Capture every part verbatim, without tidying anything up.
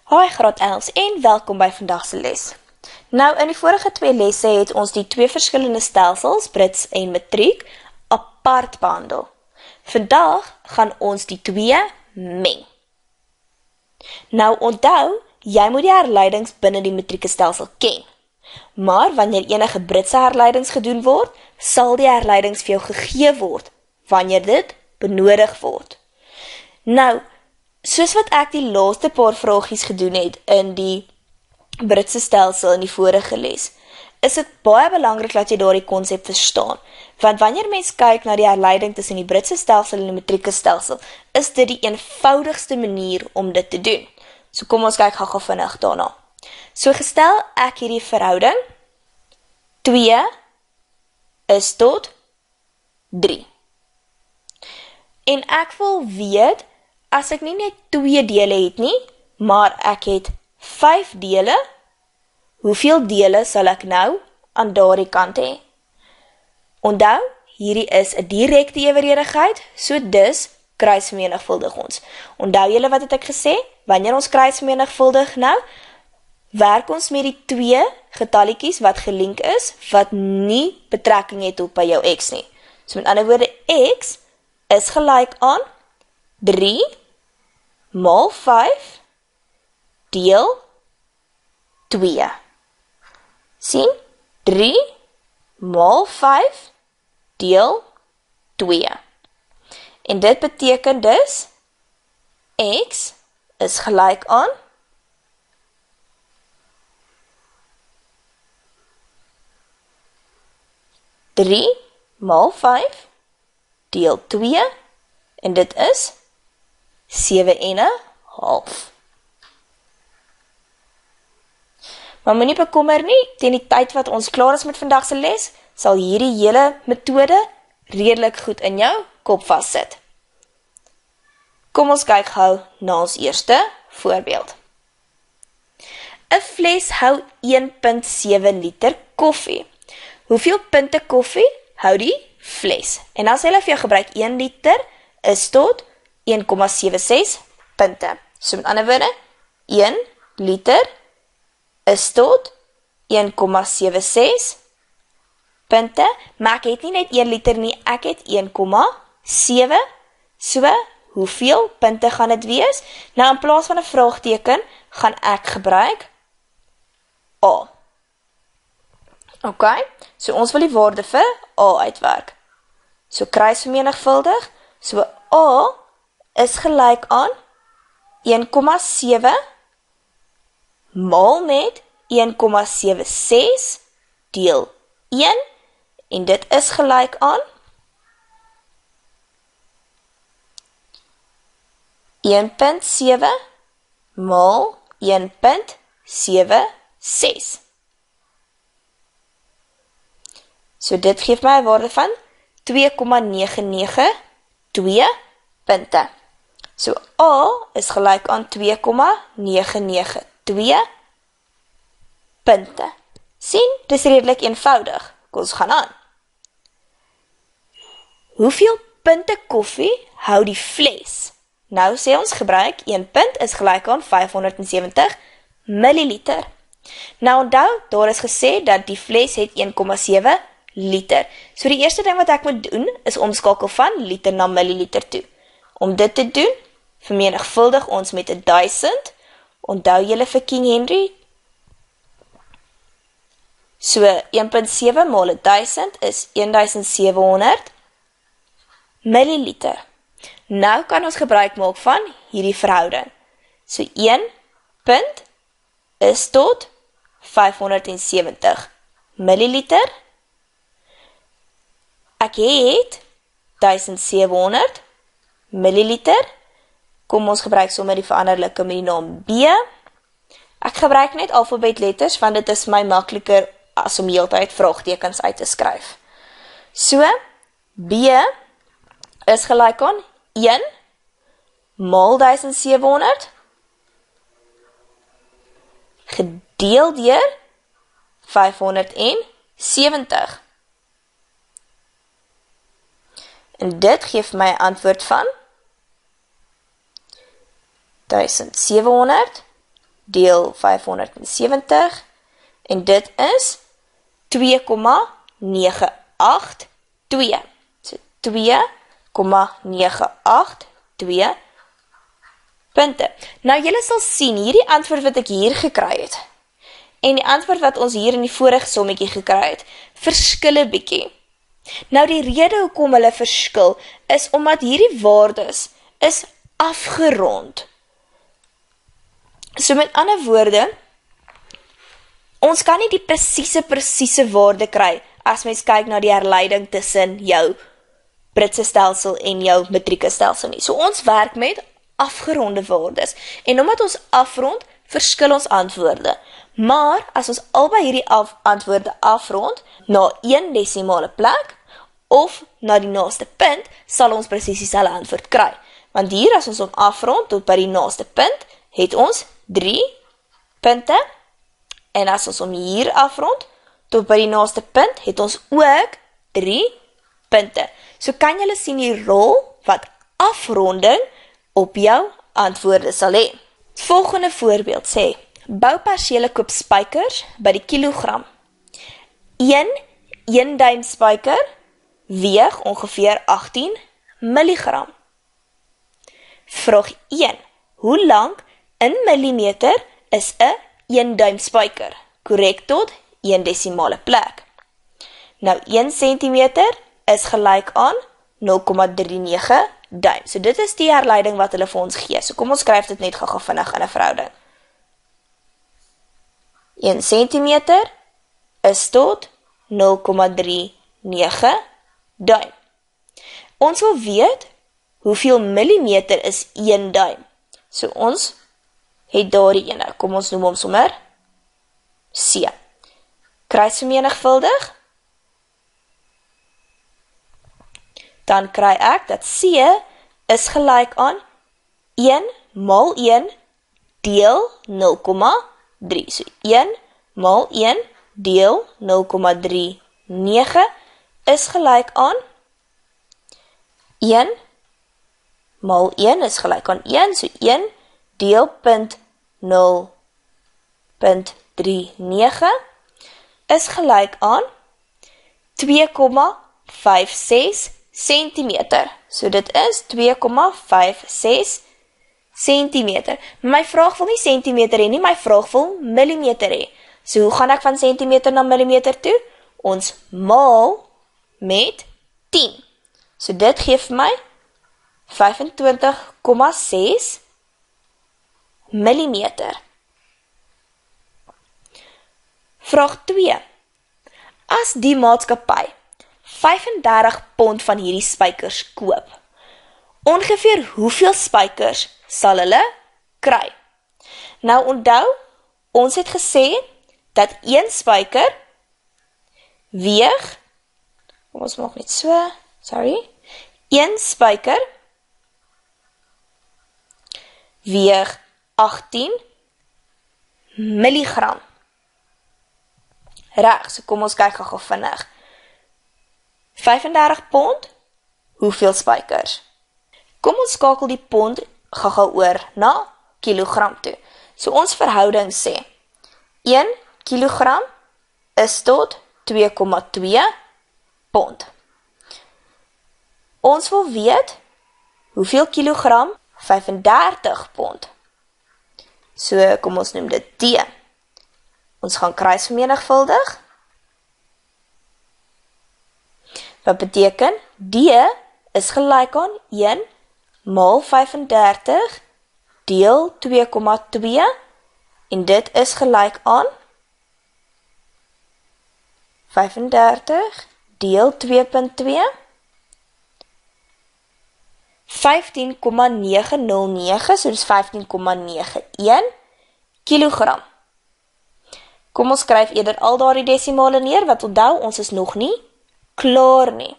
Hi graad elf en welkom by vandag se les. Nou in die vorige twee lesse het ons die twee verskillende stelsels, Brits en Matriek, apart behandel. Vandag gaan ons die twee meng. Nou onthou, jy moet die herleidings binne die matrieke stelsel ken. Maar wanneer enige Britse herleidings gedoen word, sal die herleidings vir jou gegee word, wanneer dit benodig word. Nou, soos wat ek die laaste paar vragies gedoen het in die Britse stelsel in die vorige les, is dit baie belangrik dat jy daardie konsep verstaan, want wanneer mens kyk na die herleiding tussen die Britse stelsel en die matrieke stelsel, is dit die eenvoudigste manier om dit te doen. So kom ons kyk gou-gou vinnig daarna. So gestel ek hierdie verhouding, twee is tot drie. En ek wil weet, as ek nie net twee dele het nie, maar ek het vyf dele, hoeveel dele sal ek nou aan daardie kant hê? Onthou, hierdie is 'n direkte eweredigheid, so dus kruisvermenigvuldig ons. Onthou julle wat het ek gesê? Wanneer ons kruisvermenigvuldig nou, werk ons met die twee getalletjies wat gelink is, wat nie betrekking het op by jou x nie. So met ander woorde, x is gelyk aan drie maal vyf deel twee. Sien? drie maal vyf deel twee. En dit beteken dus, x is gelyk aan drie maal vyf deel twee, en dit is sewe en 'n half. Maar moenie bekommer nie, teen die tyd wat ons klaar is met vandag se les, sal hierdie hele metode redelik goed in jou kop vassit. Kom ons kyk gou na ons eerste voorbeeld. 'n Fles hou een komma sewe liter koffie. Hoeveel punte koffie hou die fles? En as hulle vir jou gebruik een liter, is tot een komma sewe ses punte. So met ander woorde, een liter is tot een komma sewe ses punte, maar ek het nie net een liter nie, ek het een komma sewe, so hoeveel punte gaan dit wees? Nou in plaas van 'n vraagteken, gaan ek gebruik A. Ok, so ons wil die waarde vir A uitwerk. So kruisvermenigvuldig, so A is gelyk aan een komma sewe maal met een komma sewe ses deel een, en dit is gelyk aan een komma sewe maal een komma sewe ses. So dit geef my 'n waarde van twee komma nege nege twee punte. So A is gelyk aan twee komma nege nege twee punte. Sien, dis redelik eenvoudig. Kom ons gaan aan. Hoeveel punte koffie hou die fles? Nou sê ons gebruik een punt is gelyk aan vyfhonderdsewentig milliliter. Nou onthou, daar is gesê dat die fles het een komma sewe liter. So die eerste ding wat ek moet doen, is omskakel van liter na milliliter toe. Om dit te doen, vermenigvuldig ons met duisend. Onthou julle vir King Henry? So een komma sewe maal duisend is duisend sewe honderd milliliter. Nou kan ons gebruik maak van hierdie verhouding. So een punt is tot vyfhonderdsewentig milliliter. Ek het duisend sewe honderd milliliter. Kom ons gebruik sommer die veranderlike met die naam B. Ek gebruik net alfabetletters, want dit is my makliker as om heeltyd vraagtekens uit te skryf. So, B is gelyk aan een maal duisend sewe honderd gedeel deur vyfhonderdsewentig. En dit geef my 'n antwoord van duisend sewe honderd deel vyfhonderdsewentig, en dit is twee komma nege agt twee. So twee komma nege agt twee punte. Nou, julle sal sien, hierdie antwoord wat ek hier gekry het, en die antwoord wat ons hier in die vorige sommetjie gekry het, verskille bietjie. Nou, die rede hoekom hulle verskil, is omdat hierdie waardes is afgerond. So met ander woorde, ons kan nie die presiese, presiese waarde kry, as mens kyk na die herleiding tussen jou Britse stelsel en jou metrieke stelsel nie. So ons werk met afgeronde waardes, en omdat ons afrond, verskil ons antwoorde. Maar, as ons albei hierdie af, antwoorde afrond, na een desimale plek, of na die naaste punt, sal ons presies dieselfde antwoord kry. Want hier, as ons hom afrond tot by die naaste punt, het ons drie punte, en as ons hom hier afrond tot by die naaste punt, het ons ook drie punte. So kan julle sien die rol wat afronding op jou antwoorde sal hê. Volgende voorbeeld sê, boupersele koop spykers by die kilogram. Een een duim spyker weeg ongeveer agttien milligram. Vraag een. Hoe lang in millimeter is 'n een duim spyker? Korrek tot een desimale plek. Nou, een centimeter is gelyk aan nul komma drie nege duim. So dit is die herleiding wat hulle vir ons gee. So kom ons skryf dit net gou vinnig in 'n verhouding. een centimeter is tot nul komma drie nege duim. Ons wil weet, hoeveel millimeter is een duim? So ons het daar die ene. Kom ons noem hom sommer C. Kruisvermenigvuldig. Dan kry ek dat C is gelyk aan een maal een deel nul komma drie. So een maal een deel nul komma drie nege is gelyk aan een maal een is gelyk aan een, so een deel punt nul punt drie nege is gelyk aan twee komma vyf ses centimeter. So dit is twee komma vyf ses centimeter. My vraag wil nie centimeter hê nie, my vraag wil millimeter hê. So hoe gaan ek van centimeter na millimeter toe? Ons maal met tien. So dit gee vir my vyfentwintig komma ses millimeter. Vraag twee. As die maatskappy vyfendertig pond van hierdie spykers koop, ongeveer hoeveel spykers sal hulle kry? Nou onthou, ons het gesê dat een spyker weeg, kom ons maak net so, sorry, een spyker weeg agttien milligram. Reg, so kom ons kyk gou vinnig. vyfendertig pond, hoeveel spykers? Kom ons skakel die pond gou oor na kilogram toe. So ons verhouding sê, een kilogram is tot twee komma twee pond. Ons wil weet, hoeveel kilogram? vyfendertig pond. So kom ons noem dit D. Ons gaan kruisvermenigvuldig. Wat beteken, D is gelyk aan een maal vyfendertig deel twee komma twee en dit is gelyk aan vyfendertig deel twee punt twee vyftien komma nege nul nege, so dis vyftien komma nege een kilogram. Kom ons skryf eerder al daardie desimale neer, wat onthou, ons is nog nie klaar nie.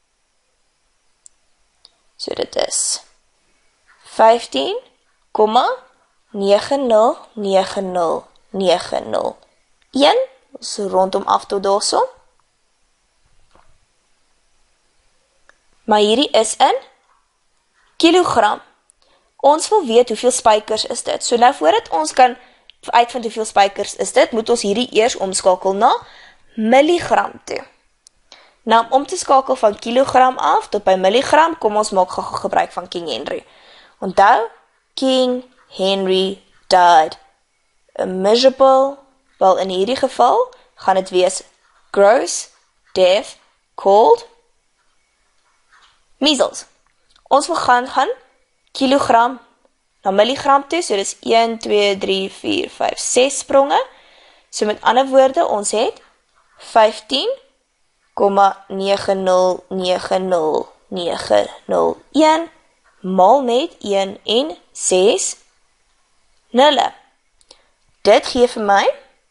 So dit is vyftien komma nege nul nege nul nege nul een, so rondom af tot daarso. Maar hierdie is in kilogram. Ons wil weet hoeveel spykers is dit. So nou voordat ons kan uitvind hoeveel spykers is dit, moet ons hierdie eers omskakel na milligram toe. Nou, om te skakel van kilogram af tot by milligram, kom ons maak ge- gebruik van King Henry. Onthou, King Henry died a miserable, wel in hierdie geval, gaan dit wees gross death called measles. Ons wil gaan gaan kilogram na milligram toe, so dis een, twee, drie, vier, vyf, ses spronge. So met ander woorde, ons het vyftien komma nege nul nege nul nege nul een maal met een en ses nulle. Dit gee vir my,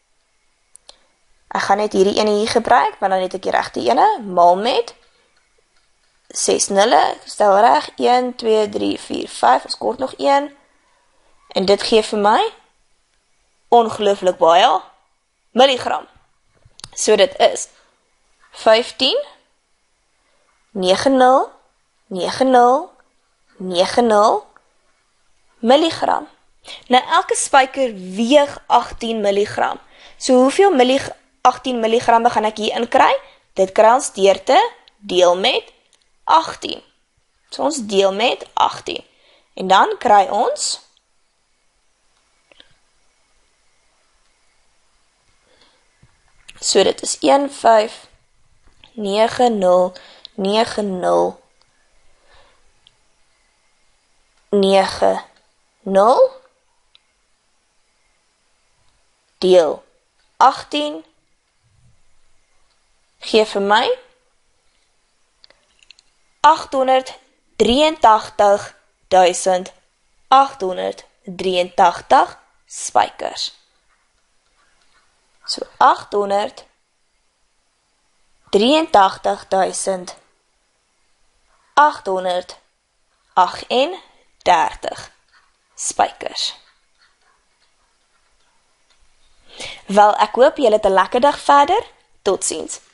ek gaan net hierdie ene hier gebruik, want dan het ek die regte ene, maal met ses nulle, stel reg, een, twee, drie, vier, vyf, ons kort nog een, en dit gee vir my ongelooflik baie milligram. So dit is vyftien nege nul nege nul nege nul milligram. Nou elke spyker weeg agttien milligram. So hoeveel millig, agttien milligramme gaan ek hier in kry? Dit kry ons deur te deel met agttien. So ons deel met agttien. En dan kry ons so dit is een vyf nege nul nege nul nege nul deel agttien gee vir my agthonderdrieëntagtigduisend agthonderddrieëntagtig spykers. So agthonderddrieëntagtigduisend agthonderdagtendertig spykers. Wel, ek hoop julle het 'n lekker dag verder. Totsiens.